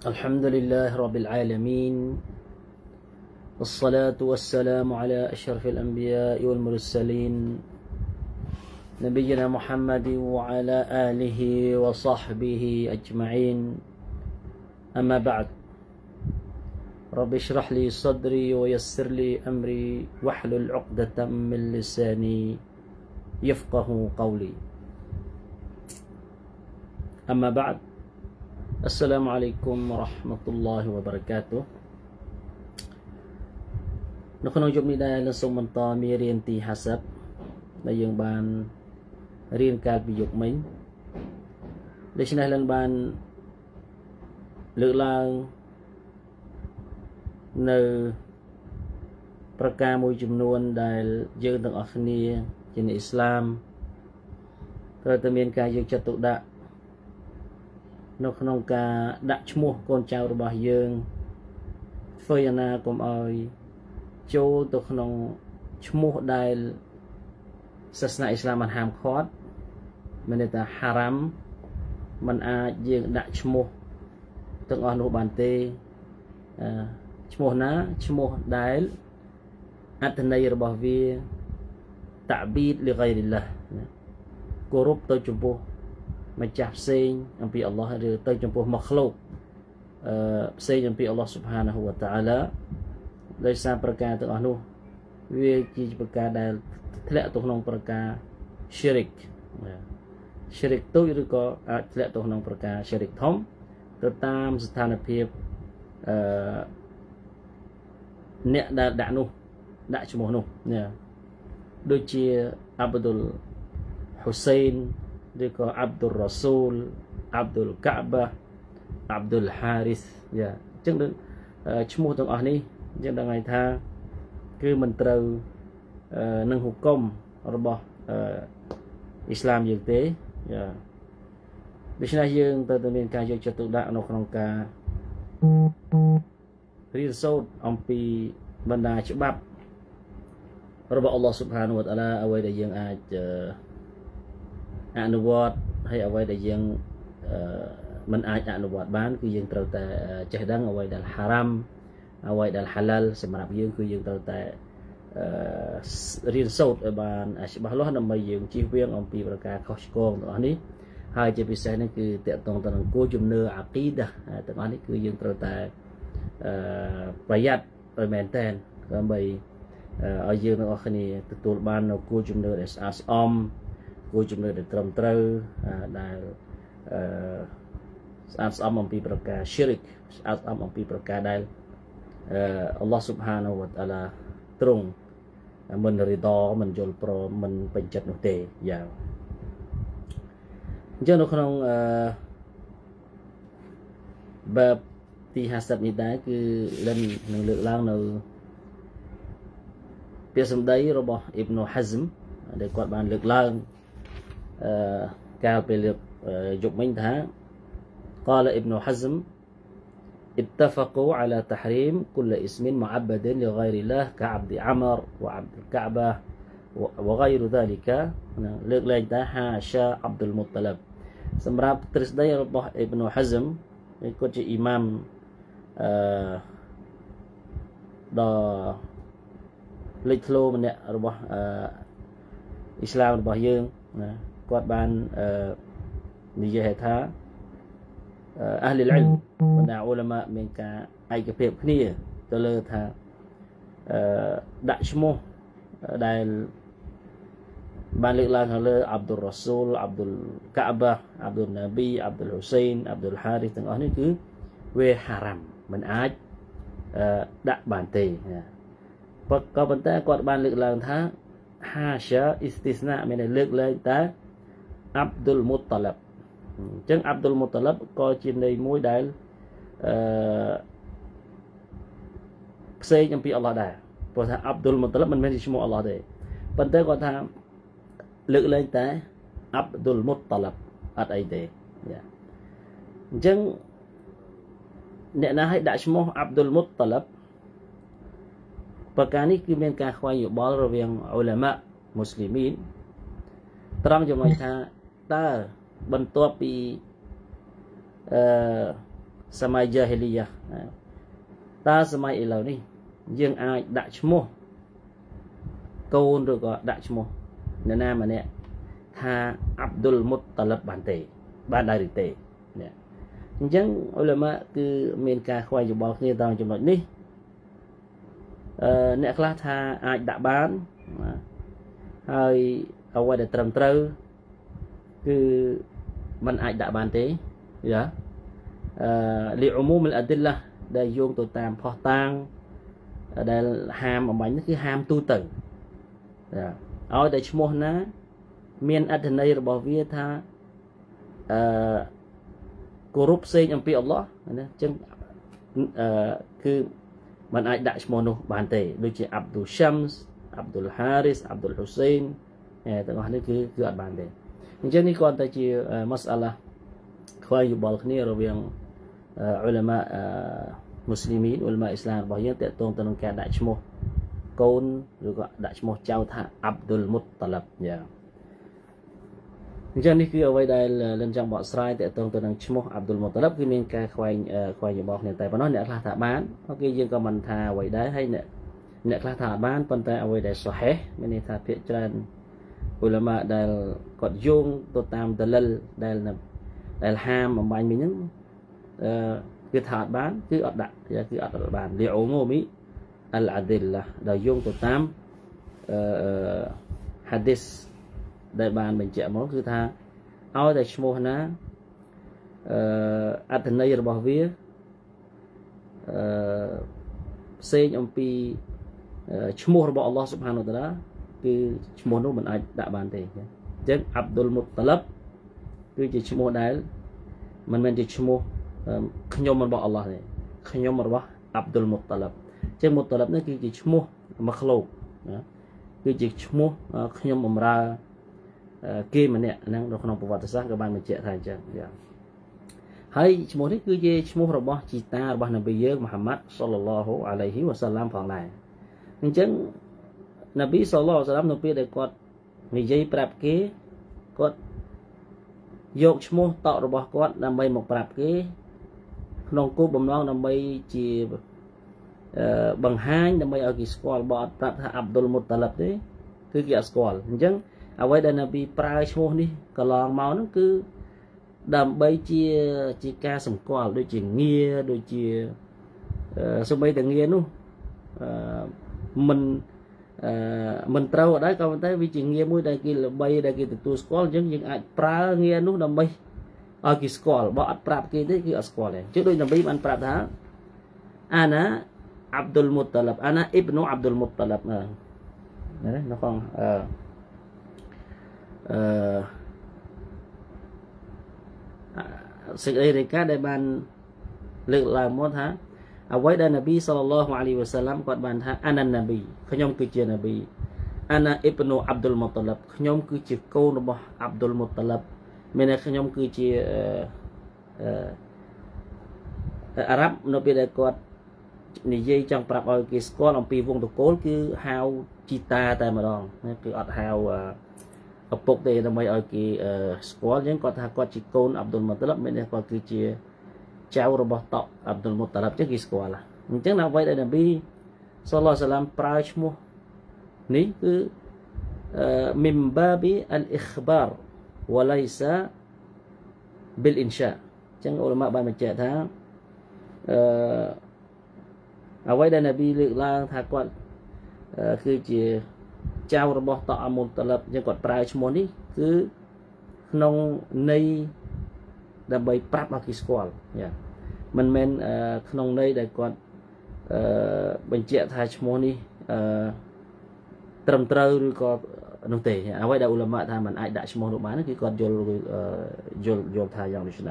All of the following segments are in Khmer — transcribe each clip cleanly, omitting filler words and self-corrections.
الحمد لله رب العالمين والصلاة والسلام على أشرف الأنبياء والمرسلين نبينا محمد وعلى آله وصحبه أجمعين أما بعد رب اشرح لي صدري ويسر لي أمري واحلل عقدة من لساني يفقه قولي أما بعد السلام عليكم ورحمة الله وبركاته នៅក្នុងយប់នេះដែរលោកសូមបន្តមេរៀនទី50ដែលយើងបានរៀនកាលពីយប់មិញដូច្នេះឡើងបានលើកឡើងនៅប្រការមួយចំនួនដែលយើងទាំងអស់គ្នាជាអ្នកអ៊ីស្លាមត្រូវតែមានការយកចិត្តទុកដាក់នៅក្នុងការដាក់ឈ្មោះកូនចៅរបស់យើងធ្វើយ៉ាងណាកុំឲ្យចូលទៅក្នុងឈ្មោះដែលសាសនាអ៊ីស្លាមបានហាមឃាត់មានន័យថាហារ៉ាំមិនអាចយើងដាក់ឈ្មោះទាំងអស់នោះបានទេឈ្មោះណាឈ្មោះដែលអត្ថន័យរបស់វាតាប៊ីតលីហ្គៃរិលឡាហ៍គោរពទៅចំពោះម្ចាស់ផ្សេងអំពីអល់ឡោះឬទៅចំពោះម៉ាឃ្លូកផ្សេងអំពីអល់ឡោះស៊ុបហានាហ៊ូវតាអាឡាដោយសារប្រការទាំងអស់នោះវាជាប្រការដែលធ្លាក់ទៅក្នុងប្រការ Shirik ទូចឬក៏អាចធ្លាក់ទៅក្នុងប្រការ Shirik ធំទៅតាមស្ថានភាពអ្នកដែលដាក់នោះដាក់ឈ្មោះនោះដូចជាអាប់ឌុលហ៊ូសែនឬក៏អាប់ឌុលរ៉ាស៊ូលអាប់ឌុលកាបាអាប់ឌុលហារីសអញ្ចឹងឈ្មោះទាំងអស់នេះយើងដឹងហើយថាគឺមិនត្រូវនឹងហុគមរបស់អ៊ីស្លាមយើងទេដូច្នេះយើងត្រូវតែមានការយកចិត្តទុកដាក់នៅក្នុងការរៀនសូត្រអំពីបណ្ដាច្បាប់របស់អល់ឡោះស៊ុបហានវតាអាឡាអ្វីដែលយើងអាចអនុវត្តហើយអ្វីដែលយើងមិនអាចអនុវត្តបានគឺយើងត្រូវតែចេះដឹងអ្វីដែលហារ៉ាំអ្វីដែលហាឡាល់សម្រាប់យើងគឺយើងត្រូវតែរៀនសូត្រឲ្យបានច្បាស់លាស់ដើម្បីយើងជៀសវាងអំពីប្រការខុសឆ្គងទាំងអស់នេះហើយជាពិសេសនេះគឺតកតងទៅនឹងគោលជំនឿអាគីដាទាំងអស់នេះគឺយើងត្រូវតែប្រយ័ត្នឲ្យមែនតើដើម្បីឲ្យយើងទាំងអស់គ្នាទទួលបាននូវគោលជំនឿដែលស្អាតស្អំគោលជំនឿដែលត្រឹមត្រូវដែលស្អាតស្អំអំពីប្រការ Shirik ស្អាតស្អំអំពីប្រការដែលអល់ឡោះស៊ុបហានាហ៊ូវតាអាឡាទ្រង់មិនរីដមិនយល់ព្រមមិនពេញចិត្តនោះទេយ៉ាងអញ្ចឹងនៅក្នុងបែបទី50នេះដែរគឺលិននឹងលើកឡើងនៅពាក្យសម្ដីរបស់អ៊ីប៊ុនហាហ្សមដែលគាត់បានលើកឡើងកាលពេលលើកយប់មិញថា قال ابن حزم اتفقوا على تحريم كل اسم معبد لغير الله كعبد عمر وعبد الكعبة وغير ذلك លើកលែងតែហាសាអាប់ឌុលមុតឡាបសម្រាប់ទ្រឹស្ដីរបស់អ៊ីប៊ុនហាហ្សមគាត់ជាអ៊ីម៉ាមដ៏លេចធ្លោម្នាក់របស់អ៊ីស្លាមរបស់យើងគាត់បាននិយាយថាអះលីលអ៊ីលមបណ្ដាឧលមាមានការឯកភាពគ្នាទៅលើថាដាក់ឈ្មោះដែលបានលើកឡើងខាងលើអាប់ឌុលរ៉ាស៊ូលអាប់ឌុលកាបាអាប់ឌុលណាប៊ីអាប់ឌុលហ៊ូសែនអាប់ឌុលហារីសទាំងអស់នេះគឺវាហារ៉ាំមិនអាចដាក់បានទេក៏ប៉ុន្តែគាត់បានលើកឡើងថាហាសាអ៊ីស្ទីស្ណាមានលើកលែងតែអាប់ឌុលមុតឡាបអញ្ចឹងអាប់ឌុលមុតឡាបក៏ជាន័យមួយដែលផ្សេងអំពីអល់ឡោះដែរព្រោះថាអាប់ឌុលមុតឡាបមិនមែនជាឈ្មោះអល់ឡោះទេប៉ុន្តែគាត់ថាលើកលែងតែអាប់ឌុលមុតឡាបអត់អីទេអញ្ចឹងអ្នកណាឲ្យដាក់ឈ្មោះអាប់ឌុលមុតឡាបប្រការនេះគឺមានការខ្វែងយោបល់រវាងឧលាម៉ាមូស្លីមីនត្រង់ចំណុចថាតើបន្ទាប់ពីសម័យ Jahiliyah តើសម័យឥឡូវនេះយើងអាចដាក់ឈ្មោះកូនឬក៏ដាក់ឈ្មោះអ្នកណាម្នាក់ថា Abdul Muttalib បានទេបានដែរឬទេនេះអញ្ចឹងឧលមាគឺមានការខ្វែងយោបល់គ្នាតាមចំណុចនេះអ្នកខ្លះថាអាចដាក់បានហើយអ្វីដែលត្រឹមត្រូវគឺมันអាចដាក់បានទេយ៉ាលីអ៊ូមូមអលអឌីឡាដែលយោងទៅតាមផុសតាងដែលហាមអំបញ្ញនេះគឺហាមទូទៅឲ្យតែឈ្មោះណាមានអត្ថន័យរបស់វាថាគោរពផ្សេងអំពីអល់ឡោះណាអញ្ចឹងគឺมันអាចដាក់ឈ្មោះនោះបានទេដូចជា Abdul Shams Abdul Haris Abdul Hussein ទាំងអស់នេះគឺអត់បានទេអញ្ចឹងនេះគាត់តែជាម៉ាសាឡាខ្វែងយោបល់គ្នារវាងឧលមាមូស្លីមីនឧលមាអ៊ីស្លាមរបស់យើងតើតងទៅនឹងការដាក់ឈ្មោះកូនឬក៏ដាក់ឈ្មោះចៅថា Abdul Muttalib យ៉ាងអញ្ចឹងនេះគឺអ្វីដែលលិនចង់បកស្រាយតើតងទៅនឹងឈ្មោះ Abdul Muttalib គឺមានការខ្វែងយោបល់គ្នាតែប៉ុណ្ណោះអ្នកខ្លះថាបានអូខេយើងក៏មិនថាអ្វីដែរហើយអ្នកខ្លះថាបានប៉ុន្តែអ្វីដែលសុហេះមានន័យថាភាគច្រើនឧលមាដែលគាត់យោងទៅតាមដលិលដែលហាមអំបញ្ញមិញហ្នឹងគឺថាអត់បានគឺអត់ដាក់គឺអត់បានលីអ៊ូមូមីអលអាឌីឡាដែលយោងទៅតាមហាឌីសដែលបានបញ្ជាក់មកគឺថាឲ្យតែឈ្មោះណាអត្ថន័យរបស់វាផ្សេងអំពីឈ្មោះរបស់អល់ឡោះស៊ុបហានវតាឡាគឺឈ្មោះនោះមិនអាចដាក់បានទេអញ្ចឹង Abdul Muttalib គឺជាឈ្មោះដែលមិនមែនជាឈ្មោះខ្ញុំរបស់អល់ឡោះទេខ្ញុំរបស់ Abdul Muttalib អញ្ចឹង Muttalib នេះគឺជាឈ្មោះមកឃ្លោកណាគឺជាឈ្មោះខ្ញុំបម្រើគេម្នាក់ហ្នឹងនៅក្នុងប្រវត្តិសាស្ត្រក៏បានបញ្ជាក់ថាអញ្ចឹងហើយឈ្មោះនេះគឺជាឈ្មោះរបស់ជីតារបស់នប៊ីយើងមូហាម៉ាត់សល្លឡោះអាឡៃហ៊ីវ៉ាសាឡាមផងដែរអញ្ចឹងនប៊ីសល្លឡោះអាឡៃហ៊ីវ៉ាសាឡាមនៅពេលដែលគាត់និយាយប្រាប់គេគាត់យកឈ្មោះតក់របស់គាត់ដើម្បីមកប្រាប់គេក្នុងគោលបំណងដើម្បីជាបង្ហាញដើម្បីឲ្យគេស្គាល់បើអត់ប្រាប់ថា Abdul Muttalib ទេគឺគេអត់ស្គាល់អញ្ចឹងអ្វីដែលនប៊ីប្រើឈ្មោះនេះកន្លងមកហ្នឹងគឺដើម្បីជាការសម្គាល់ដូចជាងារដូចជាសូម្បីតែងារនោះមិនត្រូវអត់ដែរក៏ប៉ុន្តែវាជាងារមួយដែលគេល្បីដែលគេទទួលស្គាល់អញ្ចឹងយើងអាចប្រើងារនោះដើម្បីឲ្យគេស្គាល់បើអត់ប្រាប់គេទេគឺអត់ស្គាល់ទេជឿដូចនប៊ីបានប្រាប់ថាអាណា Abdul Muttalib អាណា Ibnu Abdul Muttalib ណានៅក្នុងសេចក្តីរាយការណ៍ដែលបានលើកឡើងមកថាអ្វីដែលនប៊ីសល្លឡោះអាឡៃហ៊ីវ៉ាសាឡាំគាត់បានថាអាណានប៊ីខ្ញុំគឺជានប៊ីអាណាអ៊ីបនូអាប់ឌុលមុតតាលិបខ្ញុំគឺជាកូនរបស់អាប់ឌុលមុតតាលិបមានតែខ្ញុំគឺជាអារ៉ាប់នៅពេលដែលគាត់និយាយចង់ប្រាប់ឲ្យគេស្គាល់អំពីវងតកូលគឺហៅជីតាតែម្ដងគឺអត់ហៅឪពុកទេដើម្បីឲ្យគេស្គាល់អញ្ចឹងគាត់ថាគាត់ជាកូនអាប់ឌុលមុតតាលិបមានតែគាត់គឺជាចៅរបស់តក់អាប់ឌុលមុតតាលិបចឹងគេស្គាល់អញ្ចឹងអ្វីដែលនប៊ីសល្លឡោះអាឡៃហ៊ីវ៉ាសាឡាមប្រើឈ្មោះនេះគឺមីមបាប៊ីអលអ៊ីខ្បារវ៉ាឡៃសាប៊ីលអ៊ីនសាអញ្ចឹងឧលមាបានបញ្ជាក់ថាអ្វីដែលនប៊ីលើកឡើងថាគាត់គឺជាចៅរបស់តក់អាមុតតាលិបអញ្ចឹងគាត់ប្រើឈ្មោះនេះគឺក្នុងន័យដើម្បីប្រាប់ឲ្យគេស្គាល់មិនមែនក្នុងន័យដែលគាត់បញ្ជាក់ថាឈ្មោះនេះត្រឹមត្រូវឬក៏នោះទេអ្វីដែលឧលមាថាมันអាចដាក់ឈ្មោះនោះបានគឺគាត់យល់ថាយ៉ាងនេះណា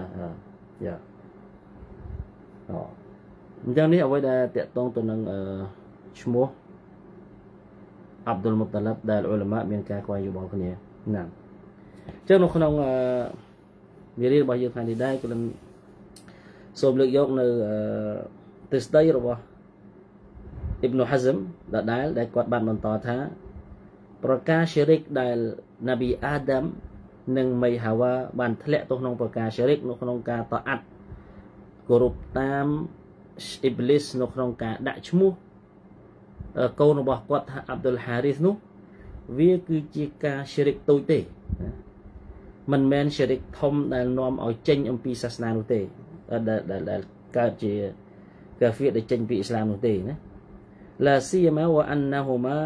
អញ្ចឹងនេះអ្វីដែលតកតងទៅនឹងឈ្មោះអាប់ឌុលមុតតាលិបដែលឧលមាមានការខ្វែងយោបល់គ្នាណាអញ្ចឹងនៅក្នុងមេរៀនរបស់យើងថ្ងៃនេះដែរគឺសូមលើកយកនៅទស្សនៈរបស់អ៊ីបនូហាហ្សឹមដែលគាត់បានបន្តថាប្រការಶಿរិកដែលនប៊ីអាដាមនិងមីហាវ៉ាបានធ្លាក់ទៅក្នុងប្រការಶಿរិកនៅក្នុងការតអាត់គោរពតាមអ៊ីបលីសនៅក្នុងការដាក់ឈ្មោះកូនរបស់គាត់ថាអាប់ឌុលហារីសនោះវាគឺជាការឈិរិកតូចទេមិនមែនឈិរិកធំដែលនាំឲ្យចេញអំពីសាសនានោះទេដែលកើតជាកាហ្វៀដែលចេញពីអ៊ីស្លាមនោះទេណាឡាស៊ីយ៉ាម៉ាវ៉ាអានណាហ៊ូម៉ា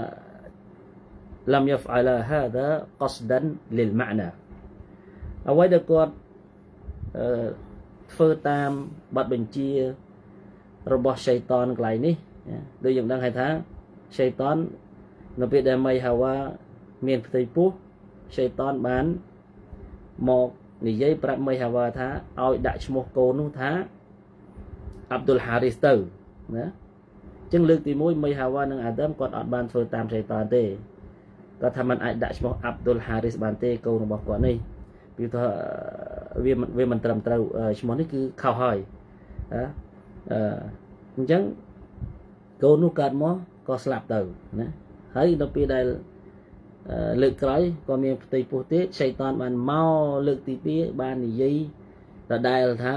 لم يفعل هذا قصدا للمعنى អ្វីដែលគាត់ធ្វើតាមបទបញ្ជារបស់ឆៃតានកន្លែងនេះដូចយើងដឹងហើយថាឆៃតាននៅពេលដែលមីហាវ៉ាមានផ្ទៃពោះឆៃតានបានមកនិយាយប្រាប់មីហាវ៉ាថាឲ្យដាក់ឈ្មោះកូននោះថាអាប់ឌុលហារីសទៅណាអញ្ចឹងលើកទី1មីហាវ៉ានិងអាដាមគាត់អត់បានធ្វើតាមឆៃតានទេគាត់ថាมันអាចដាក់ឈ្មោះអាប់ឌុលហារីសបានទេកូនរបស់គាត់នេះពីថាវាមិនត្រឹមត្រូវឈ្មោះនេះគឺខុសហើយអញ្ចឹងកូននោះកើតមកក៏ស្លាប់ទៅណាហើយដល់ពេលដែលលើកក្រោយក៏មានផ្ទៃពោះទៀតឆៃតានបានមកលើកទី2បាននិយាយដដែលថា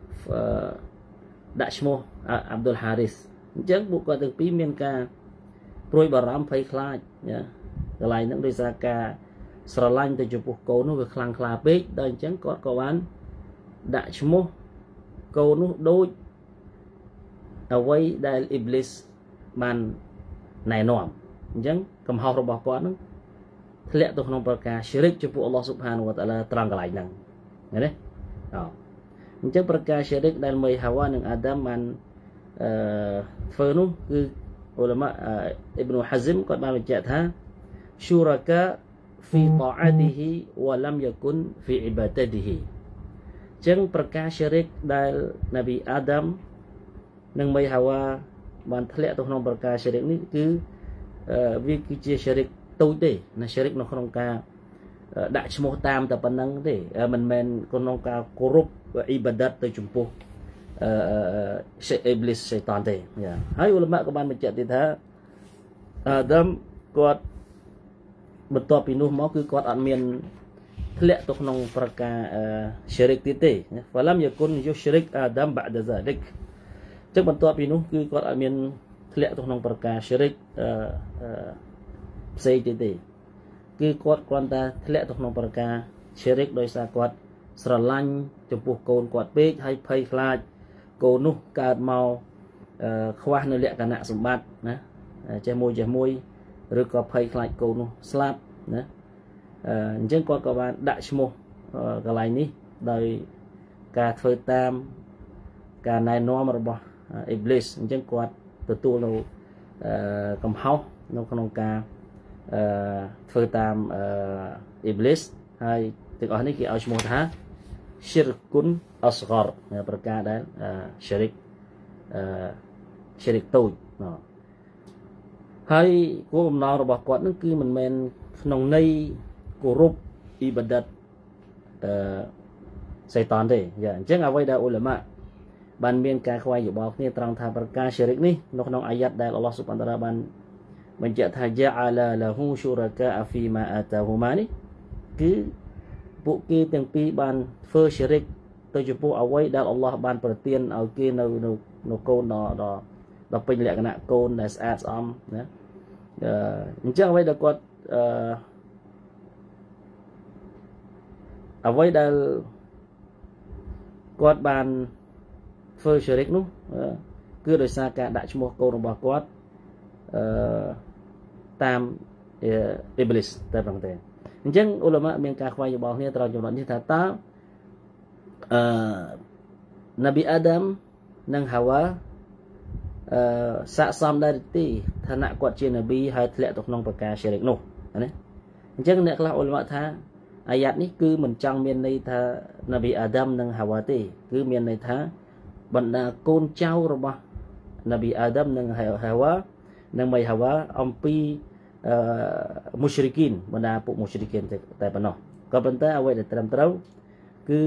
ដាក់ឈ្មោះអាប់ឌុលហារីសអញ្ចឹងពួកគាត់ទាំងពីរមានការព្រួយបារម្ភភ័យខ្លាចណាកន្លែងហ្នឹងដោយសារការស្រឡាញ់ទៅចំពោះកូននោះវាខ្លាំងក្លាពេកដល់អញ្ចឹងគាត់ក៏បានដាក់ឈ្មោះកូននោះដូចអ្វីដែលអ៊ីបលីសបានណែនាំអញ្ចឹងកំហុសរបស់គាត់ហ្នឹងធ្លាក់ទៅក្នុងប្រការឈិរិកចំពោះអល់ឡោះស៊ុបហានវតាអាឡាត្រង់កន្លែងហ្នឹងឃើញទេអញ្ចឹងប្រការឈិរិកដែលមីហាវ៉ានិងអាដាមបានធ្វើនោះគឺឧលមាអ៊ីប៊ុនហាហ្សិមគាត់បានបញ្ជាក់ថាឈូរកា في طاعته ولم يكن في عبادته ចឹងប្រការឈិរិកដែលនប៊ីអាដាមនិងមីហាវ៉ាបានធ្លាក់ទៅក្នុងប្រការឈិរិកនេះគឺវាគឺជាឈិរិកតូចទេណាឈិរិកនៅក្នុងការដាក់ឈ្មោះតាមតែប៉ុណ្្នឹងទេមិនមែនក្នុងការគោរពអ៊ីបាដាតទៅចំពោះអ៊ីបលីសឆៃតានទេហើយឧលមាក៏បានបញ្ជាក់ទៀតថាអាដាមគាត់បន្ទាប់ពីនោះមកគឺគាត់អត់មានធ្លាក់ទៅក្នុងប្រការឈិរិកទៀតទេហ្វាឡាំយ៉ាគុនយុឈរិកអាដាមបាដហ្សាលិកចឹងបន្ទាប់ពីនោះគឺគាត់អត់មានធ្លាក់ទៅក្នុងប្រការឈិរិកផ្សេងទៀតទេគឺគាត់គ្រាន់តែធ្លាក់ទៅក្នុងប្រការឈិរិកដោយសារគាត់ស្រឡាញ់ចំពោះកូនគាត់ពេកហើយភ័យខ្លាចកូននោះកើតមកខ្វះនៅលក្ខណៈសម្បត្តិណាចេះមួយឬក៏ភ័យខ្លាចកូននោះស្លាប់ណាអញ្ចឹងគាត់ក៏បានដាក់ឈ្មោះកន្លែងនេះដោយការធ្វើតាមការណែនាំរបស់អ៊ីបលីសអញ្ចឹងគាត់ទទួលនៅកំហុសនៅក្នុងការធ្វើតាមអ៊ីបលីសហើយទាំងអស់នេះគេឲ្យឈ្មោះថាឈិរគុនអស្ហ្គរប្រការដែលឈិរិកតូចហើយគោលបំណងរបស់គាត់នឹងគឺមិនមែនក្នុងន័យគោរពអ៊ីបាដាតសៃតានទេអញ្ចឹងអ្វីដែលឧលមាបានមានការខ្វែងយោបល់គ្នាត្រង់ថាប្រការឈិរិកនេះនៅក្នុងអាយ៉ាត់ដែលអល់ឡោះស៊ុបហានតាឡាបានបញ្ជាក់ថាយ៉ាអាឡាឡាហ៊ូស៊ូរកាហ្វីម៉ាអាតាហ៊ូម៉ានេះគឺពួកគេទាំងពីរបានធ្វើឈិរិកទៅចំពោះអ្វីដែលអល់ឡោះបានប្រទានឲ្យគេនៅកូនដល់ពេញលក្ខណៈកូនដែលស្អាតស្អំណាអញ្ចឹងអ្វីដែលគាត់អ្វីដែលគាត់បានធ្វើឈិរិកនោះគឺដោយសារការដាក់ឈ្មោះកូនរបស់គាត់តាមអ៊ីបលីសតែប៉ុណ្ណឹងទេអញ្ចឹងឧលមាមានការខ្វែងយោបល់គ្នាត្រង់ចំណុចនេះថាតើនប៊ីអាដាមនិងហាវ៉ាស័ក្តិសមដែរទេឋានៈគាត់ជានប៊ីហើយធ្លាក់ទៅក្នុងប្រការឈិរិកនោះណាអញ្ចឹងអ្នកខ្លះឧលមាថាអាយ៉ាត់នេះគឺមិនចង់មានន័យថានប៊ីអាដាមនិងហាវ៉ាទេគឺមានន័យថាបណ្ដាកូនចៅរបស់នប៊ីអាដាមនិងហាវ៉ានិងមីហាវ៉ាអំពីមូស្យរីគីនបណ្ដាពួកមូស្យរីគីនតែប៉ុណ្ណោះក៏ប៉ុន្តែអ្វីដែលត្រឹមត្រូវគឺ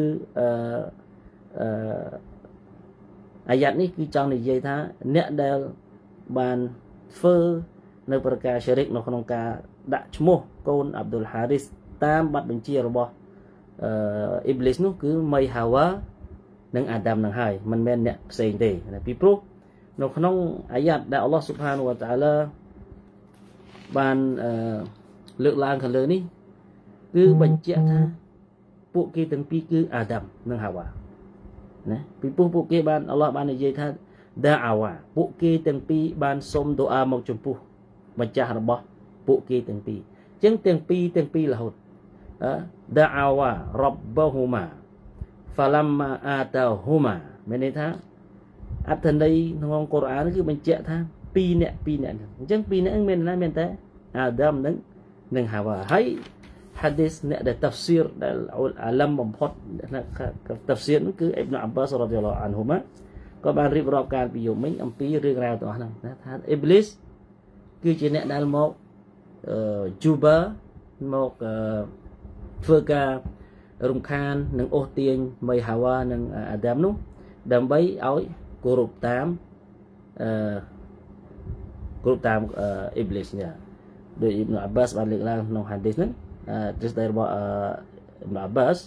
អាយ៉ាត់នេះគឺចង់និយាយថាអ្នកដែលបានធ្វើនៅប្រការឈិរិកនៅក្នុងការដាក់ឈ្មោះកូនអាប់ឌុលហារីសតាមបទបញ្ជារបស់អ៊ីបលីសនោះគឺមីហាវ៉ានឹងអាដាមនឹងហើយមិនមែនអ្នកផ្សេងទេពីព្រោះនៅក្នុងអាយ៉ាតដែលអល់ឡោះស៊ុបហានវតាអាឡាបានលើកឡើងខាងលើនេះគឺបញ្ជាក់ថាពួកគេទាំងពីរគឺអាដាមនិងហាវ៉ាណាពីព្រោះពួកគេបានអល់ឡោះបាននិយាយថាដាអាវ៉ាពួកគេទាំងពីរបានសុំដូអាមកចំពោះម្ចាស់របស់ពួកគេទាំងពីរអញ្ចឹងទាំងពីររហូតដាអាវ៉ារ៉បហ៊ូម៉ាហ្វាឡាំម៉ាអាតាហ៊ូម៉ាមានន័យថាអត្ថន័យក្នុងកូរ៉ានគឺបញ្ជាក់ថា2នាក់អញ្ចឹង2នាក់មានណាមានតែអាដាមនិងហាវ៉ាហើយhadis អ្នកដែល tafsir ដែលអាឡំបំផុត tafsir នោះគឺអ៊ីប្នអាប់បាសរ៉ាឌីយ៉ាឡោះអានហ៊ូម៉ាក៏បានរៀបរាប់ការពីយមិញអំពីរឿងរ៉ាវទាំងអស់ហ្នឹងណាថាអ៊ីបលីសគឺជាអ្នកដែលមកជូបាមកធ្វើការរំខាននិងអូសទាញមីហាវ៉ានិងអាដាមនោះដើម្បីឲ្យគោរពតាមអ៊ីបលីសនេះដោយអ៊ីប្នអាប់បាសបានលើកឡើងក្នុង hadis ហ្នឹងទ្រឹស្ដីរបស់អ៊ីប្នអាប់បាស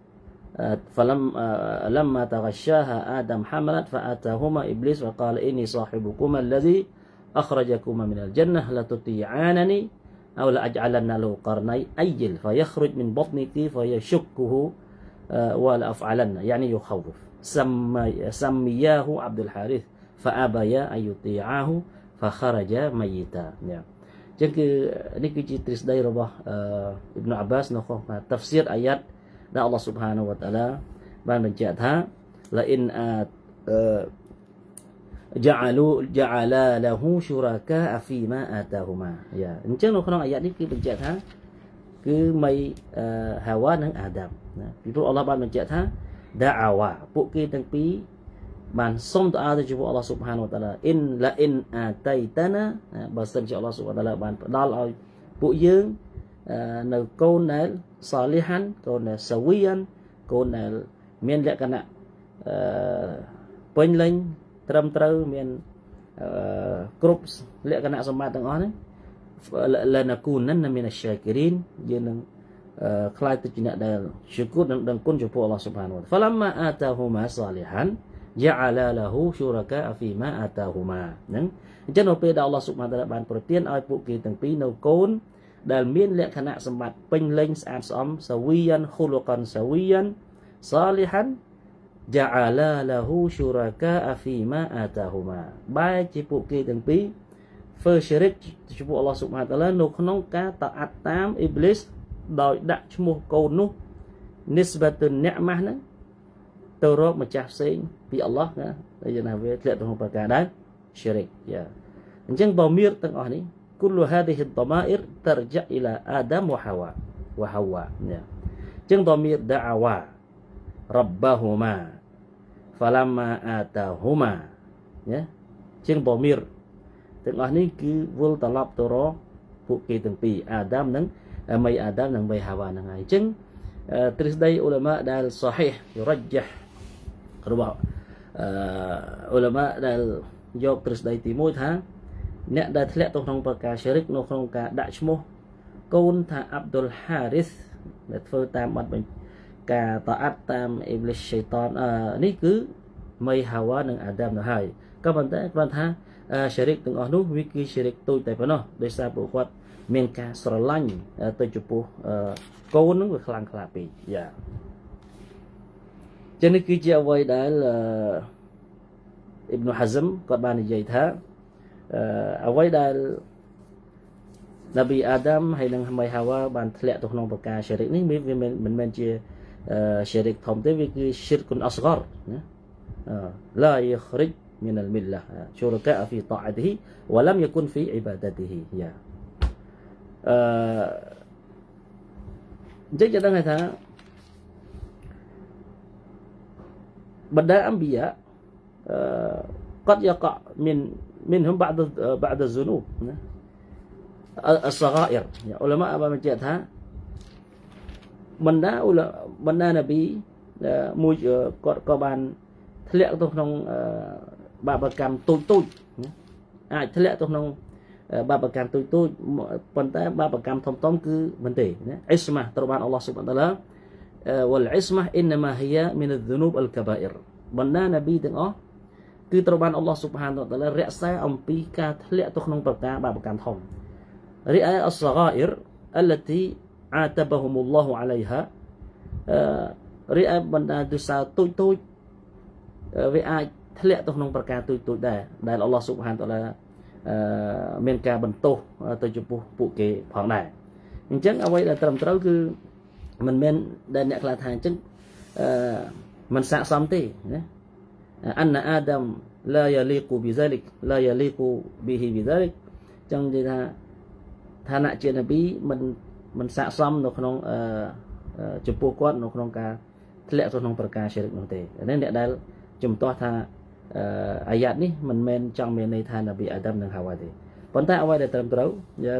فلما تغشاها آدم حملت فأتاهما إبليس وقال إني صاحبكما الذي أخرجكما من الجنة لتطيعانني أو لأجعلن له قرني أيل فيخرج من بطنك فيشكه ولأفعلن يعني يخوف سمياه عبد الحارث فأبيا أن يطيعاه فخرج ميتا ចឹងគឺនេះគឺជាទ្រឹស្ដីរបស់អ៊ីប្នអាប់បាសនៅក្នុងtafsir អាយ៉ាតដែលអល់ឡោះស៊ុបហានវតាឡាបានបញ្ជាក់ថាឡាអ៊ីនja'ala lahu syuraka fi ma atahuma យ៉ាអញ្ចឹងនៅក្នុងអាយ៉ាតនេះគឺបញ្ជាក់ថាគឺមីហាវ៉ានិងអាដាមណាពីព្រោះអល់ឡោះបានបញ្ជាក់ថាដាអាវ៉ាពួកគេទាំងពីរបានសុំទៅចំពោះអល់ឡោះស៊ុបហានវតាឡាអ៊ីនអាតៃតាណាបើសិនជាអល់ឡោះស៊ុបហានវតាឡាបានផ្ដល់ឲ្យពួកយើងនៅកូនដែលសាលីហានកូនដែលសាវីយ៉ានកូនដែលមានលក្ខណៈពេញលេញត្រឹមត្រូវមានគ្រប់លក្ខណៈសម្បត្តិទាំងអស់នេះលនគូនណាមានអាសាគីរីនយើងនឹងខ្លាយទៅជាអ្នកដែលឈឺគូននិងដឹងគុណចំពោះអល់ឡោះស៊ុបហានវតាឡា فلما آتاهما صالحا جعل له شركاء فيما آتاهما ហ្នឹងអញ្ចឹងនៅពេលដែលអល់ឡោះស៊ុបហានវតាឡាបានប្រទានឲ្យពួកគេទាំងពីរនៅកូនដែលមានលក្ខណៈសម្បត្តិពេញលេញស្អាតស្អំសាវីយ៉ានខុលកានសាវីយ៉ានសាលីហានja'ala lahu syuraka'a fi ma atahuma បែរជាពួកគេទាំងពីរធ្វើ syirik ចំពោះអល់ឡោះស៊ុបហានវតាឡានៅក្នុងការតអាត់តាមអ៊ីប្លីសដោយដាក់ឈ្មោះកូននោះ nisbatun ni'mah ហ្នឹងទៅរកម្ចាស់ផ្សេងពីអល់ឡោះណាដែលយើងថាវាធ្លាក់ទៅក្នុងប្រការដែរ syirik យ៉ាអញ្ចឹងបើមៀរទាំងអស់នេះكل هذه الضمائر ترجع إلى آدم وحواء ចឹងضمير دعوا ربهما فلما آتاهما ចឹងضمير ទាំងអស់នេះគឺវិលត្រឡប់ទៅរកពួកគេទាំងពីរអាដាមនិងមីអាដាមនិងមីហាវ៉ាហ្នឹងហើយចឹងទ្រឹស្ដីឧលមាដែលصحيح يرجح របស់ឧលមាដែលយកទ្រឹស្ដីទី1ថាអ្នកដែលធ្លាក់ទៅក្នុងប្រការ syirik នៅក្នុងការដាក់ឈ្មោះកូនថាអាប់ឌុលហារីសដែលធ្វើតាមបទបញ្ការតអាត់តាមអ៊ីប្លីស shaitan នេះគឺមីហាវ៉ានិងអាដាមទៅហើយក៏ប៉ុន្តែគ្រាន់ថា syirik ទាំងអស់នោះវាគឺ syirik តូចតែប៉ុណ្ណោះដោយសារពួកគាត់មានការស្រឡាញ់ទៅចំពោះកូននឹងវាខ្លាំងក្លាពេកយ៉ាចឹងនេះគឺជាអ្វីដែលអ៊ីប្នហាហ្សឹមគាត់បាននិយាយថាអ្វីដែលនប៊ីអាដាមហើយនិងមីហាវ៉ាបានធ្លាក់ទៅក្នុងប្រការ syirik នេះវាមិនមែនជា syirik ធំទេវាគឺ syirkun asghar ណា la yakhrij min al-millah syuraka fi ta'atihi wa lam yakun fi ibadatihi យ៉ាចឹងយើងដឹងថាបណ្ដាអម្បិយាقد يقع منهم بعد الذنوب الصغائر ឧលមាបានបញ្ជាក់ថាបណ្ដានប៊ីមួយគាត់ក៏បានធ្លាក់ទៅក្នុងបាបកម្មតូចអាចធ្លាក់ទៅក្នុងបាបកម្មតូចប៉ុន្តែបាបកម្មធំគឺមិនទេណាអ៊ីស្មាត្រូវបានអល់ឡោះស៊ុបហានតាឡាវលអ៊ីស្មា انما هي من الذنوب الكبائر បណ្ដានប៊ីទាំងអស់គឺត្រូវបានអល់ឡោះស៊ុបហានតាឡារក្សាអំពីការធ្លាក់ទៅក្នុងប្រការបាបកម្មធំរីឯអស្សហ្គាអ៊ីរ التي عاتبهم الله عليها រីឯបណ្ដាទិសាទូចវាអាចធ្លាក់ទៅក្នុងប្រការទូចដែរដែលអល់ឡោះស៊ុបហានតាឡាមានការបន្ទោសទៅចំពោះពួកគេផងដែរអញ្ចឹងអ្វីដែលត្រឹមត្រូវគឺមិនមែនដែលអ្នកខ្លះថាអញ្ចឹងមិនស័ក្តិសមទេណាأن آدم لا يليق بذلك لا يليق به بذلك ចឹងនិយាយថាឋានៈជានប៊ីមិនស័ក្តិសមនៅក្នុងចំពោះគាត់នៅក្នុងការធ្លាក់ទៅក្នុងប្រការಶಿរិកនោះទេនេះអ្នកដែលជំទាស់ថាអាយ៉ាតនេះមិនមែនចង់មានន័យថានប៊ីអាដាមនិងហាវ៉ាទេប៉ុន្តែអ្វីដែលត្រឹមត្រូវ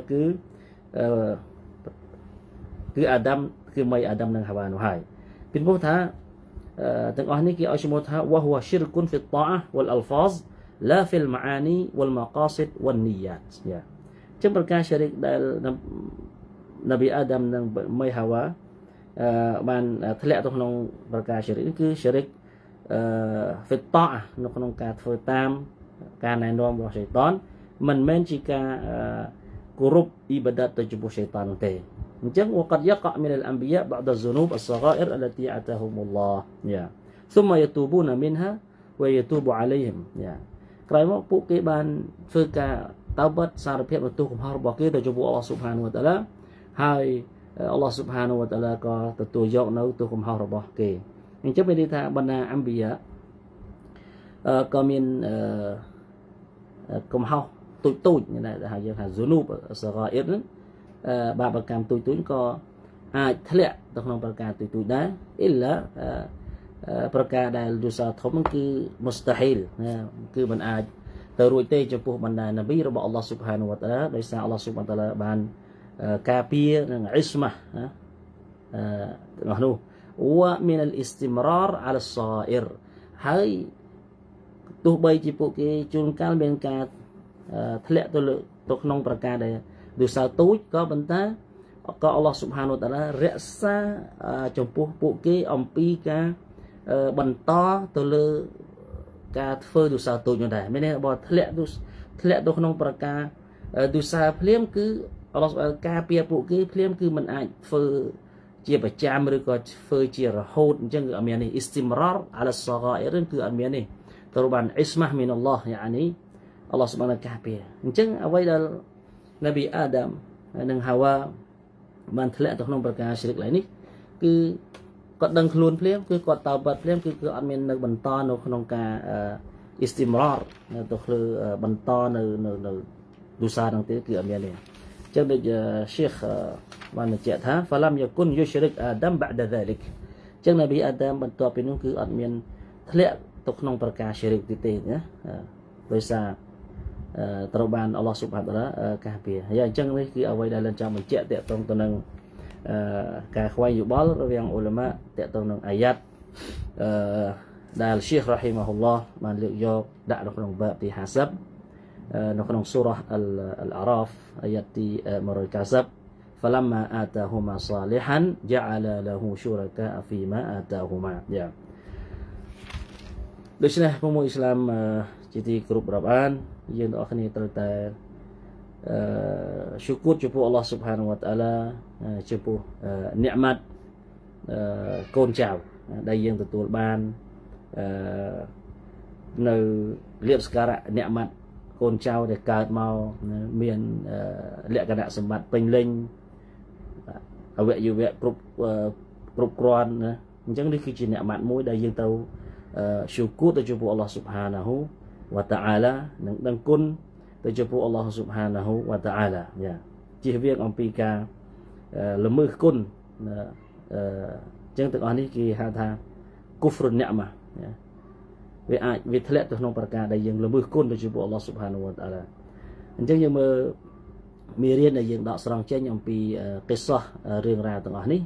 គឺអាដាមគឺមីអាដាមនិងហាវ៉ានោះហើយពីព្រោះថាទាំងអស់នេះគេឲ្យឈ្មោះថាវ៉ាហ៊ូវ៉ាស៊ីរគុនហ្វីតតាអះវ៉ាល់អល់ហ្វាសឡាហ្វីលម៉ាអានីវ៉ាល់ម៉ាកាសិដវ៉ាន់នីយ៉ាតចឹងប្រការಶಿរិកដែលនប៊ីអាដាមនិងមីហាវ៉ាបានធ្លាក់ទៅក្នុងប្រការಶಿរិកគឺಶಿរិកហ្វីតតាអះនៅក្នុងការធ្វើតាមការណែនាំរបស់ឆៃតានមិនមែនជាការគោរពអ៊ីបាដាតទៅចំពោះឆៃតាននោះទេអញ្ចឹង وقد يقع من الأنبياء بعض الذنوب الصغائر التي أتاهم الله ثم يتوبون منها ويتوب عليهم ក្រោយមកពួកគេបានធ្វើការតើបិទសារភាពបន្ទោសកំហុសរបស់គេទៅចំពោះអល់ឡោះស៊ុបហានវតាឡាហើយអល់ឡោះស៊ុបហានវតាឡាក៏ទទួលយកនៅទោសកំហុសរបស់គេអញ្ចឹងមានន័យថាបណ្ដាអម្បិយាក៏មានកំហុសទូចដែលហៅយើងថា ذنوب صغائر ហ្នឹងបាបកម្មទូចក៏អាចធ្លាក់ទៅក្នុងប្រការទូចដែរអ៊ីឡាប្រការដែលយូសាធំគឺ mustahil គឺមិនអាចទៅរួចទេចំពោះបណ្ដានប៊ីរបស់អល់ឡោះស៊ុបហានវតាឡាដោយសារអល់ឡោះស៊ុបហានវតាឡាបានការពារនឹងអ៊ីស្មាទាំងអស់នោះវ៉ាមីនអលអ៊ីស្ទីមរ៉រអាលសហ្គាអ៊ីរហើយទោះបីជាពួកគេជួនកាលមានការធ្លាក់ទៅក្នុងប្រការដែលដូចសើទូចក៏ប៉ុន្តែក៏អល់ឡោះស៊ុបហានវតាឡារក្សាចំពោះពួកគេអំពីការបន្តទៅលើការធ្វើដូចសើទូចនោះដែរមានន័យថាបើធ្លាក់ទៅក្នុងប្រការដូចសើភ្លាមគឺអល់ឡោះការពារពួកគេភ្លាមគឺមិនអាចធ្វើជាប្រចាំឬក៏ធ្វើជារហូតអញ្ចឹងគឺអត់មាននេះអ៊ីស្ទីមរ៉រអាឡាសហ្គាអ៊ីរគឺអត់មាននេះត្រូវបានអ៊ីស្មាមីនអល់ឡោះយ៉ានីអល់ឡោះស៊ុបហានការពារអញ្ចឹងអ្វីដែលនប៊ីអាដាមនិងហាវ៉ាបានធ្លាក់ទៅក្នុងប្រការಶಿរិកឡើយនេះគឺគាត់ដឹងខ្លួនភ្លាមគឺគាត់តើបិទភ្លាមគឺអត់មាននៅបន្តនៅក្នុងការអ៊ីស្ទីមរ៉រទៅលើបន្តនៅឌូសាហ្នឹងទេគឺអត់មានទេអញ្ចឹងដូចឈីខបានបញ្ជាក់ថា فلم يكن يشرك آدم بعد ذلك អញ្ចឹងនប៊ីអាដាមបន្ទាប់ពីនោះគឺអត់មានធ្លាក់ទៅក្នុងប្រការಶಿរិកទេណាដោយសារត្រូវបានអល់ឡោះស៊ុបហានតាឡាការពារហើយអញ្ចឹងនេះគឺអ្វីដែលយើងចង់បញ្ជាក់ទាក់ទងទៅនឹងការខ្វែងយោបល់រវាងអ៊ុលម៉ាទាក់ទងនឹងអាយ៉ាត់ដែលឈីខរ៉ាហ៊ីម៉ាហ៊ុលឡោះបានលើកយកដាក់នៅក្នុងបាបទី50នៅក្នុងសូរ៉ាអល់អារ៉ាហ្វអាយ៉ាត់ទី190 فلما آتاهما صالحا جعل له شركاء فيما آتاهما ដូច្នេះពុកអ៊ីស្លាមជាទីគោរពរាប់អានយើងទាំងអស់គ្នាត្រូវតែឈុគូតចំពោះអល់ឡោះស៊ុបហានវតាឡាចំពោះនិអម៉ាត់កូនចៅដែលយើងទទួលបាននៅលៀបសការៈនិអម៉ាត់កូនចៅដែលកើតមកមានលក្ខណៈសម្បត្តិពេញលេញអវយវៈគ្រប់គ្រាន់ណាអញ្ចឹងនេះគឺជានិអម៉ាត់មួយដែលយើងត្រូវឈុគូតទៅចំពោះអល់ឡោះស៊ុបហានាហ៊ូវតាអាឡានឹងដឹងគុណទៅចំពោះអល់ឡោះស៊ុបហានាហ៊ូវតាអាឡាជៀសវាងអំពីការល្មើសគុណអញ្ចឹងទាំងអស់នេះគេហៅថាគូហ្វ្រុននិអម៉ាវាអាចវាធ្លាក់ទៅក្នុងប្រការដែលយើងល្មើសគុណទៅចំពោះអល់ឡោះស៊ុបហានាហ៊ូវតាអាឡាអញ្ចឹងយើងមើលមេរៀនដែលយើងដកស្រង់ចេញអំពីកិស្សោះរឿងរ៉ាវទាំងអស់នេះ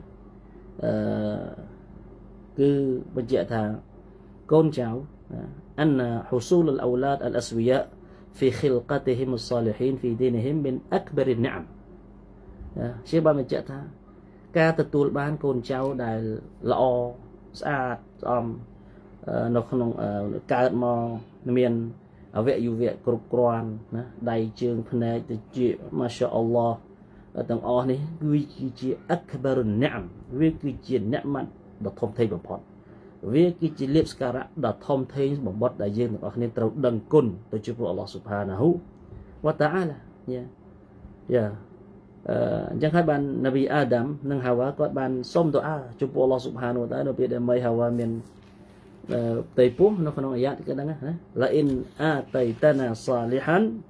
គឺបញ្ជាក់ថាកូនចៅأن حصول الأولاد الأسوياء في خلقتهم الصالحين في دينهم من أكبر النعم ជាបានបញ្ជាក់ថាការទទួលបានកូនចៅដែលល្អស្អាតស្អំ nó không cao mà miền ở vệ du vệ cột quan đại trường phần này từ chuyện mashallah ở tầng o này vì cái chuyện akbarun ni'am vì cái chuyện ni'mat đã thông thay bằng phật vì cái chuyện liệp skara đã thông thay bằng bọt đại dương ở này trâu đằng côn từ chư Allah subhanahu wa ta'ala nha ya chẳng hạn bạn Nabi Adam nâng Hawa có bạn xóm doa chư Allah subhanahu wa ta'ala nó biết để mấy Hawa miền tây pun nó không ayat cái đó là in ataitana salihan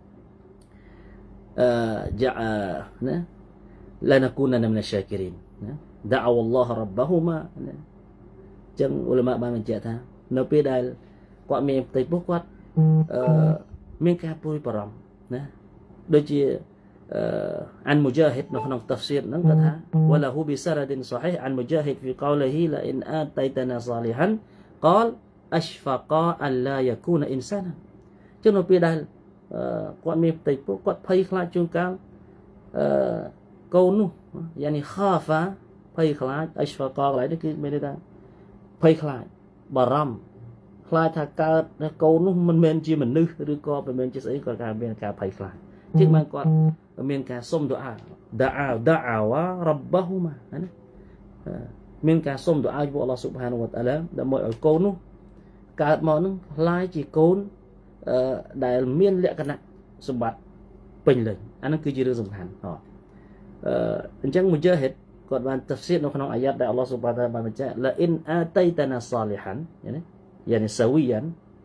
lanakunanna minasyakirin da'aw Allah rabbahuma chẳng ulama ban mencet ha nó biết đây quạt miền tây pun quạt miền kapuri param đôi khi عن مجاهد نحن تفسير نقطها وله بسند صحيح عن مجاهد في قوله لئن آتيتنا صالحا قال أشفق أن لا يكون إنسانا ចឹងនៅពេលដែលគាត់មានផ្ទៃពោះគាត់ភ័យខ្លាចជួនកាលកូននោះយ៉ាងនេះ khafa ភ័យខ្លាច ashfaqa កន្លែងនេះគឺមានន័យថាភ័យខ្លាចបារម្ភខ្លាចថាកើតកូននោះមិនមែនជាមនុស្សឬក៏មិនមែនជាស្អីគាត់ថាមានការភ័យខ្លាចជាងបានគាត់មានការសុំដុអាវ៉ារ៉ាប់បាហ៊ូម៉ាណាមានការសុំដុអារបស់អល់ឡោះស៊ុបហានវតាអាឡាដើម្បីឲ្យកូននោះកើតមកនឹងខ្លាយជាកូនដែលមានលក្ខណៈសម្បត្តិពេញលេញអាហ្នឹងគឺជារឿងសំខាន់អញ្ចឹងមុជាហិតគាត់បានតហ្វស៊ីរនៅក្នុងអាយ៉ាតដែលអល់ឡោះស៊ុបហានវតាអាឡាបានបញ្ជាក់ឡាអ៊ីនអាតៃតាណាសាលីហានយ៉ាងនេះសាវីយ៉ាន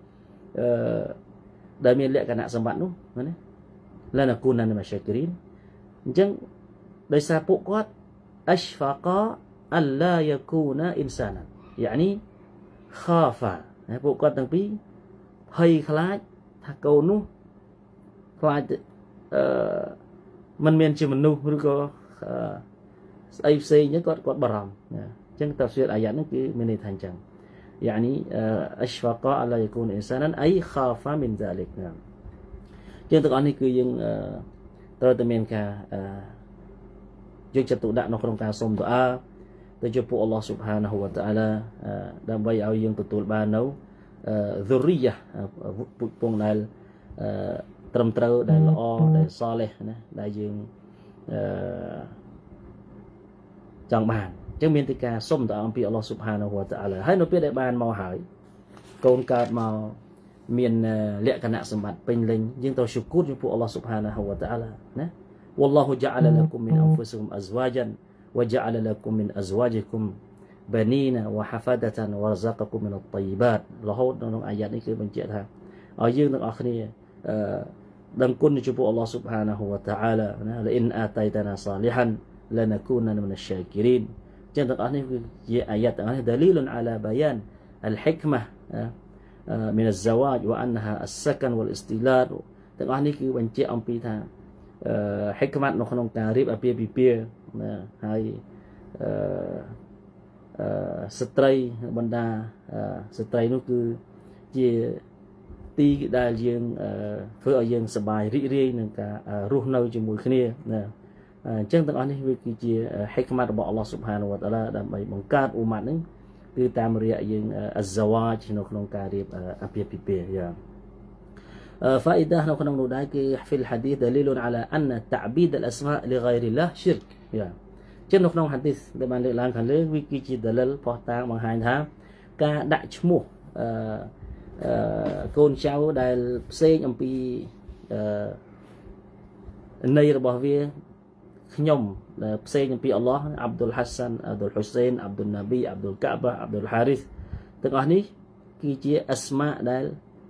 ដែលមានលក្ខណៈសម្បត្តិនោះណា lanakunanna minasyakirin អញ្ចឹងដោយសារពួកគាត់ ashfaqa alla yakuna insana yani khafa ពួកគាត់ទាំងពីរភ័យខ្លាចថាកូននោះខ្លាចមិនមានជាមនុស្សឬក៏ស្អីផ្សេងគាត់បារម្ភអញ្ចឹងតហ្វស៊ីរអាយ៉ាតនេះគឺមានន័យថាអញ្ចឹង يعني ashfaqa alla yakuna insanan ay khafa min dhalik ជាងទាំងអស់នេះគឺយើងត្រូវតែមានការយកចិត្តទុកដាក់នៅក្នុងការសុំដុអាទៅចំពោះអល់ឡោះស៊ុបហានាហ៊ូវតាអាឡាដើម្បីឲ្យយើងទទួលបាននៅذُرِّيَّةٌពូជពងដែលត្រឹមត្រូវដែលល្អដែលសលេះណាដែលយើងចង់បានអញ្ចឹងមានតែការសុំទៅអំពីអល់ឡោះស៊ុបហានាហ៊ូវតាអាឡាហើយនៅពេលដែលបានមកហើយកូនកើតមកមានលក្ខណៈសម្បត្តិពេញលេញយើងត្រូវឈុគូរចំពោះអល់ឡោះស៊ុបហានាហ៊ូវតាអាឡាណា والله جعل لكم من أنفسكم أزواجا وجعل لكم من أزواجكم بنين وحفدة ورزقكم من الطيبات រហូតក្នុងអាយ៉ាតនេះគឺបញ្ជាក់ថាឲ្យយើងទាំងអស់គ្នាដឹងគុណចំពោះអល់ឡោះស៊ុបហានាហ៊ូវតាអាឡាណា لئن آتيتنا صالحا لنكونن من الشاكرين ចឹងទាំងអស់នេះគឺជាអាយ៉ាតទាំងអស់នេះ دليل على بيان الحكمة من الزواج وأنها السكن والاستيلاد ទាំងអស់នេះគឺបញ្ជាក់អំពីថាhikmat នៅក្នុងការរៀបអាពាហ៍ពិពាហ៍ហើយស្ត្រីបណ្ដាស្ត្រីនោះគឺជាទីដែលយើងធ្វើឲ្យយើងសប្បាយរីករាយនឹងការរស់នៅជាមួយគ្នាណាអញ្ចឹងទាំងអស់នេះវាគឺជា hikmat របស់អល់ឡោះស៊ុបហានាហ៊ូវតាអាឡាដើម្បីបង្កើតអ៊ូម៉ាត់ហ្នឹងគឺតាមរយៈយើងالزواج នៅក្នុងការរៀបអាពាហ៍ពិពាហ៍យ៉ាងفائدة نحن نوداي في الحديث دليل على أن تعبيد الأسماء لغير الله شرك ចឹងនៅក្នុងហាឌីសដែលបានលើកឡើងខាងលើវាគឺជាដលិលផុសតាងបង្ហាញថាការដាក់ឈ្មោះកូនចៅដែលផ្សេងអំពីន័យរបស់វាខ្ញុំដែលផ្សេងអំពីអល់ឡោះអាប់ឌុលហាសានអាប់ឌុលហ៊ូសែនអាប់ឌុលណាប៊ីអាប់ឌុលកាបាអាប់ឌុលហារីសទាំងអស់នេះគឺជាអស្មាដែល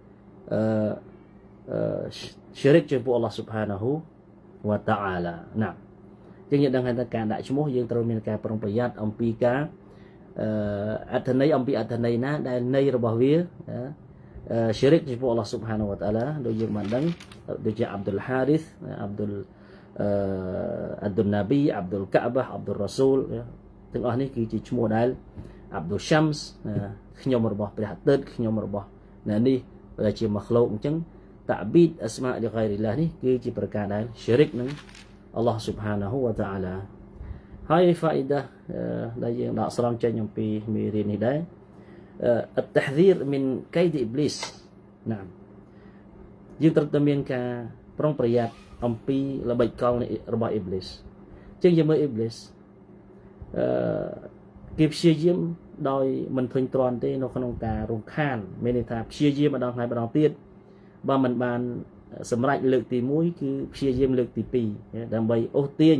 syirik ចំពោះអល់ឡោះស៊ុបហានាហ៊ូវតាអាឡាណាចឹងយើងដឹងថាការដាក់ឈ្មោះយើងត្រូវមានការប្រុងប្រយ័ត្នអំពីការអត្ថន័យអំពីអត្ថន័យណាដែលន័យរបស់វាsyirik ចំពោះអល់ឡោះស៊ុបហានាហ៊ូវតាអាឡាដូចយើងបានដឹងដូចជាអាប់ឌុលហារីសអាប់ឌុលណាប៊ីអាប់ឌុលកាបាអាប់ឌុលរ៉ាស៊ូលទាំងអស់នេះគឺជាឈ្មោះដែលអាប់ឌុលឆាំសខ្ញុំរបស់ព្រះអាទិត្យខ្ញុំរបស់អ្នកនេះដែលជាម៉ាក្លូកអញ្ចឹងتعبيد أسماء لغير الله នេះគឺជាប្រការដែល syirik នឹងអល់ឡោះស៊ុបហានាហ៊ូវតាអាឡាហើយ faedah ដែលយើងដកស្រង់ចេញអំពីមេរៀននេះដែរ التحذير من كيد إبليس نعمយើងត្រូវតែមានការប្រុងប្រយ័ត្នអំពីល្បិចកលរបស់អ៊ីប្លីសជាងយើងមើលអ៊ីប្លីសគេព្យាយាមដោយមិនធុញទ្រាន់ទេនៅក្នុងការរំខានមានន័យថាព្យាយាមម្ដងហើយម្ដងទៀតបើមិនបានសម្រេចលើកទី1គឺព្យាយាមលើកទី2ដើម្បីអូសទាញ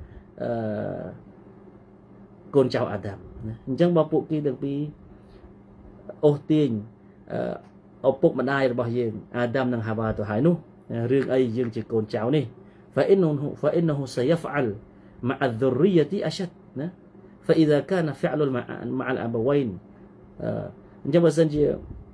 កូនចៅអាដាមអញ្ចឹងបើពួកគេទាំងពីរអូសទាញឪពុកម្ដាយរបស់យើងអាដាមនិងហាវ៉ាទៅហើយនោះរឿងអីយើងជាកូនចៅនេះ فإنه سيفعل مع الذرية أشد فإذا كان فعل مع الأبوين អញ្ចឹងបើសិនជា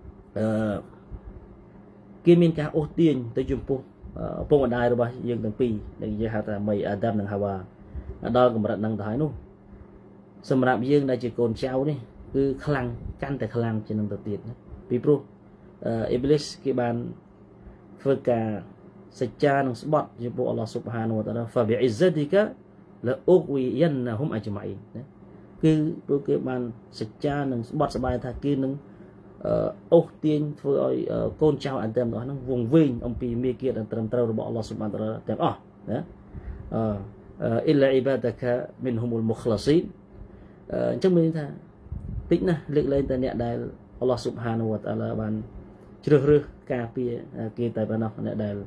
គេមានការអូសទាញទៅចំពោះឪពុកម្ដាយរបស់យើងទាំងពីរដែលយើងហៅថាមីអាដាមនិងហាវ៉ាដល់កម្រិតហ្នឹងទៅហើយនោះសម្រាប់យើងដែលជាកូនចៅនេះគឺខ្លាំងកាន់តែខ្លាំងជាងនឹងទៅទៀតណាពីព្រោះអ៊ីប្លីសគេបានធ្វើការសច្ចានឹងស្បត់ចំពោះអល់ឡោះស៊ុបហានវតាអាឡា فبعزتك لأغوينهم أجمعين ណាគឺពួកគេបានសច្ចានឹងស្បត់ស្បាយថាគេនឹងអូសទាញធ្វើឲ្យកូនចៅអាដាមទាំងអស់ហ្នឹងវង្វេងអំពីមេគាដែលត្រឹមត្រូវរបស់អល់ឡោះស៊ុបហានវតាអាឡាទាំងអស់ណាអ៊ីឡាអ៊ីបាដាកាមីនហ៊ុមុលមុខឡាស៊ីនអញ្ចឹងមានថាតិចណាស់លើកលែងតែអ្នកដែលអល់ឡោះស៊ុបហានវតាអាឡាបានជ្រើសរើសការពារគេតែប៉ុណ្ណោះអ្នកដែល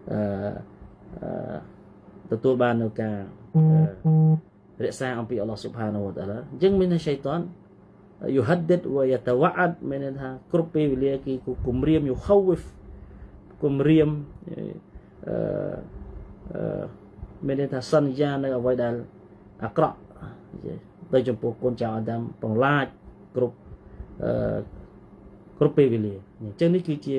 ទទួលបាននៅការរក្សាអំពីអល់ឡោះស៊ុបហានវតាអាឡាអញ្ចឹងមានថាឆៃតានយូហាឌិតវ៉ាយ៉ាតាវ៉ាត់មានថាគ្រប់ពេលវេលាគេគំរាមយូខូវីហ្វគំរាមមានថាសន្យានៅអ្វីដែលអាក្រក់ទៅចំពោះកូនចៅអាដាមបង្លាចគ្រប់ពេលវេលាអញ្ចឹងនេះគឺជា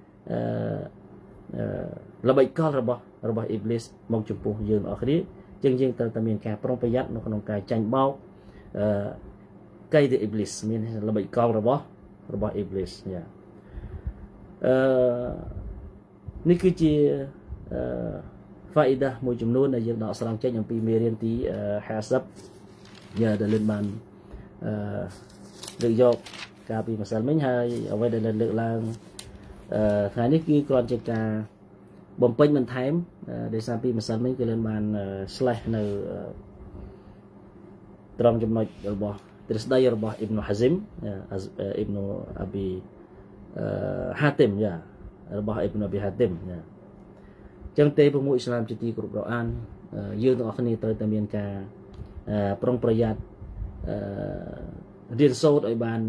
ល្បិចកលរបស់អ៊ីប្លីសមកចំពោះយើងអរគ្នាអញ្ចឹងយើងត្រូវតែមានការប្រុងប្រយ័ត្ននៅក្នុងការចាញ់បោកកៃដអ៊ីប្លីសមានល្បិចកលរបស់អ៊ីប្លីសយ៉ានេះគឺជាfaedah មួយចំនួនដែលយើងដកស្រង់ចេញអំពីមេរៀនទី50ដែលលើកបានលើកយកការពីម្សិលមិញហើយអ្វីដែលលើកឡើងថ្ងៃនេះគឺគ្រាន់ជាការបំពេញបន្ថែមដោយសារពីម្សិលមិញគឺលើកបាន slash នៅត្រង់ចំណុចរបស់ទ្រឹស្ដីរបស់អ៊ីបនុហាស៊ីមអ៊ីបនុអាប៊ីហាទីមរបស់អ៊ីបនុអាប៊ីហាទីមចឹងទេប្រមុខអ៊ីស្លាមជាទីគោរពរាប់អានយើងទាំងអស់គ្នាត្រូវតែមានការប្រុងប្រយ័ត្នរៀនសូត្រឲ្យបាន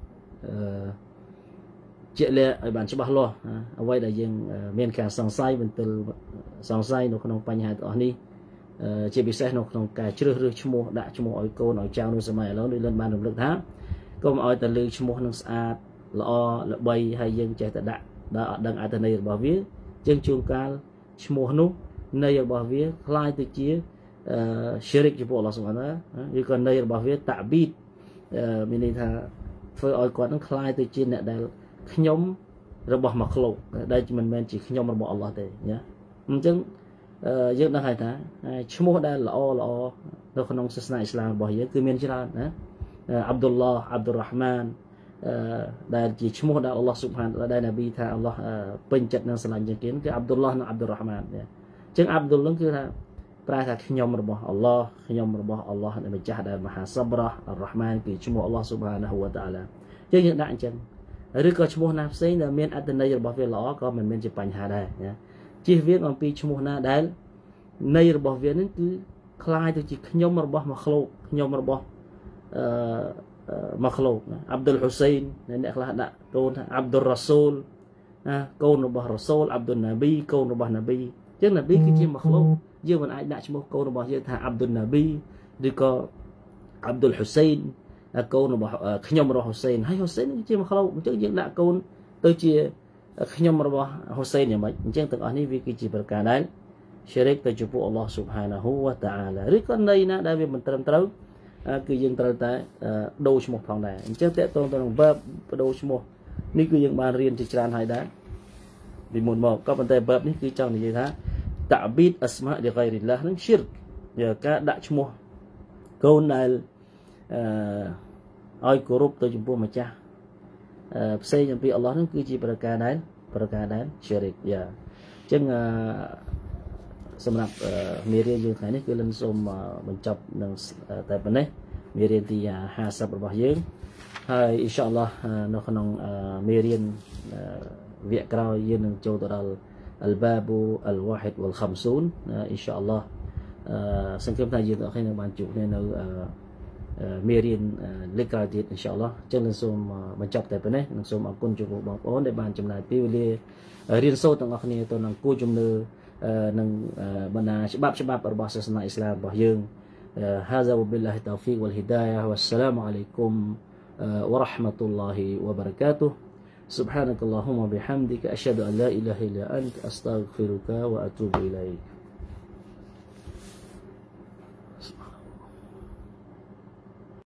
ជាក់លាក់ឲ្យបានច្បាស់លាស់អ្វីដែលយើងមានការសង្ស័យបន្ទិលសង្ស័យនៅក្នុងបញ្ហាទាំងអស់នេះជាពិសេសនៅក្នុងការជ្រើសរើសឈ្មោះដាក់ឈ្មោះឲ្យកូនឲ្យចៅនៅសម័យឥឡូវនេះលឿនបានរំលឹកថាកុំឲ្យតែលើឈ្មោះនឹងស្អាតល្អល្បីហើយយើងចេះតែដាក់ដល់អត់ដឹងអត្ថន័យរបស់វាជាងជួនកាលឈ្មោះនោះន័យរបស់វាคล้ายទៅជាshirik ចំពោះអល់ឡោះស៊ុបហានឬក៏ន័យរបស់វាតាប៊ីតមានន័យថាធ្វើឲ្យគាត់នឹងคล้ายទៅជាអ្នកដែលខ្ញុំរបស់មកលោកដែលមិនមែនជាខ្ញុំរបស់អល់ឡោះទេណាអញ្ចឹងយើងដឹងហើយថាឈ្មោះដែលល្អនៅក្នុងសាសនាអ៊ីស្លាមរបស់យើងគឺមានច្រើនណាអាប់ឌុលឡោះអាប់ឌុលរ៉ាហ្មានដែលជាឈ្មោះដែលអល់ឡោះស៊ុបហានដែលនប៊ីថាអល់ឡោះពេញចិត្តនឹងស្រឡាញ់ជាងគេគឺអាប់ឌុលឡោះនិងអាប់ឌុលរ៉ាហ្មានអញ្ចឹងអាប់ឌុលនឹងគឺថាប្រែថាខ្ញុំរបស់អល់ឡោះដែលម្ចាស់ដែលមហាសប្បុរសអល់រ៉ាហ្មានគឺឈ្មោះអល់ឡោះស៊ុបហានហូវតាអាឡាអញ្ចឹងយើងដាក់អញ្ចឹងឬក៏ឈ្មោះណាផ្សេងដែលមានអត្ថន័យរបស់វាល្អក៏មិនមានជាបញ្ហាដែរណាជៀសវាងអំពីឈ្មោះណាដែលន័យរបស់វានឹងគឺคล้ายទៅជាខ្ញុំរបស់មកលោកខ្ញុំរបស់មកលោកអាប់ឌុលហ៊ូសែនអ្នកខ្លះដាក់កូនថាអាប់ឌុលរ៉ាស៊ូលកូនរបស់រ៉ាស៊ូលអាប់ឌុលណាប៊ីកូនរបស់ណាប៊ីអញ្ចឹងណាប៊ីគឺជាមកលោកយើងមិនអាចដាក់ឈ្មោះកូនរបស់យើងថាអាប់ឌុលណាប៊ីឬក៏អាប់ឌុលហ៊ូសែនកូនរបស់ខ្ញុំរបស់ហ៊ូសែនហើយហ៊ូសែនគឺជាមកលោកអញ្ចឹងយើងដាក់កូនទៅជាខ្ញុំរបស់ហ៊ូសែនយ៉ាងម៉េចអញ្ចឹងទាំងអស់នេះវាគឺជាប្រការដែលshirik ទៅចំពោះអល់ឡោះស៊ុបហានាហ៊ូវតាអាឡាឬក៏ន័យណាដែលវាមិនត្រឹមត្រូវគឺយើងត្រូវតែដូរឈ្មោះផងដែរអញ្ចឹងតើតទៅនឹង verb បដូរឈ្មោះនេះគឺយើងបានរៀនជាច្រើនហើយដែរពីមុនមកក៏ប៉ុន្តែ verb នេះគឺចង់និយាយថាតាប៊ីតអស្មាអ៊ីហ្គៃរីឡានឹង shirk ការដាក់ឈ្មោះកូនដែលឲ្យគោរពទៅចំពោះម្ចាស់ផ្សេងអំពីអល់ឡោះនឹងគឺជាប្រការដែលជារិកយ៉ាអញ្ចឹងសម្រាប់មេរៀនយើងថ្ងៃនេះគឺលិនសូមបញ្ចប់នឹងតែប៉ុណ្ណេះមេរៀនទី50របស់យើងហើយអ៊ីនសាអល់ឡោះនៅក្នុងមេរៀនវគ្គក្រោយយើងនឹងចូលទៅដល់ Al-Babu Al-Wahid Wal-Khamsun អ៊ីនសាអល់ឡោះសង្ឃឹមថាយើងទាំងអស់គ្នានឹងបានជួបគ្នានៅមេរៀនលេខក្រោយទៀតអ៊ីនសាអល់ឡោះចឹងនឹងសូមបញ្ចប់តែប៉ុណ្ណេះនឹងសូមអរគុណចំពោះបងប្អូនដែលបានចំណាយពេលវេលារៀនសូត្រទាំងអស់គ្នាទៅនឹងគួរជំនឿនឹងបណ្ដាច្បាប់របស់សាសនាអ៊ីស្លាមរបស់យើង هذا وبالله التوفيق والهداية والسلام عليكم ورحمة الله وبركاته سبحانك اللهم وبحمدك أشهد أن لا إله إلا أنت أستغفرك وأتوب إليك